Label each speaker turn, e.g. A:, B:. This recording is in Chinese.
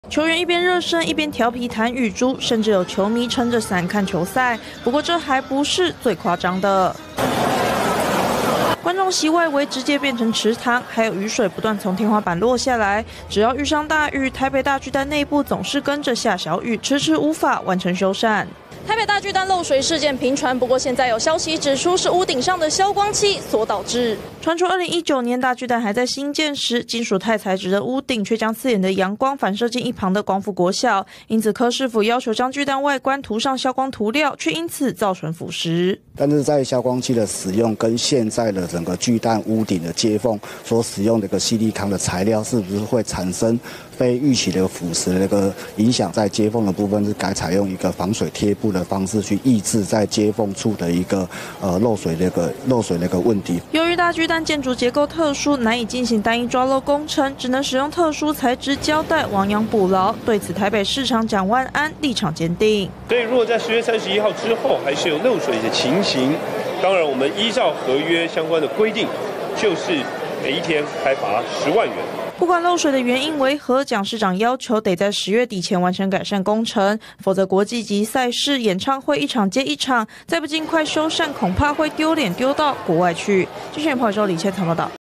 A: 球员一边热身一边调皮弹雨珠，甚至有球迷撑着伞看球赛。不过这还不是最夸张的。 观众席外围直接变成池塘，还有雨水不断从天花板落下来。只要遇上大雨，台北大巨蛋内部总是跟着下小雨，迟迟无法完成修缮。台北大巨蛋漏水事件频传，不过现在有消息指出是屋顶上的消光器所导致。传出2019年大巨蛋还在新建时，金属钛材质的屋顶却将刺眼的阳光反射进一旁的光复国小，因此柯市府要求将巨蛋外观涂上消光涂料，却因此造成腐蚀。
B: 但是在消光器的使用跟现在的整个巨蛋屋顶的接缝所使用的一个矽利康的材料，是不是会产生非预期的腐蚀的那个影响？在接缝的部分是该采用一个防水贴布的方式去抑制在接缝处的一个漏水的一个问题。
A: 由于大巨蛋建筑结构特殊，难以进行单一抓漏工程，只能使用特殊材质胶带亡羊补牢。对此，台北市长蒋万安立场坚定。
C: 所以，如果在10月31号之后还是有漏水的情形，当然我们依照合约相关的规定，就是每一天开罚10万元。
A: 不管漏水的原因为何，蒋市长要求得在10月底前完成改善工程，否则国际级赛事、演唱会一场接一场，再不尽快修缮，恐怕会丢脸丢到国外去。记者彭伟州李倩采报道。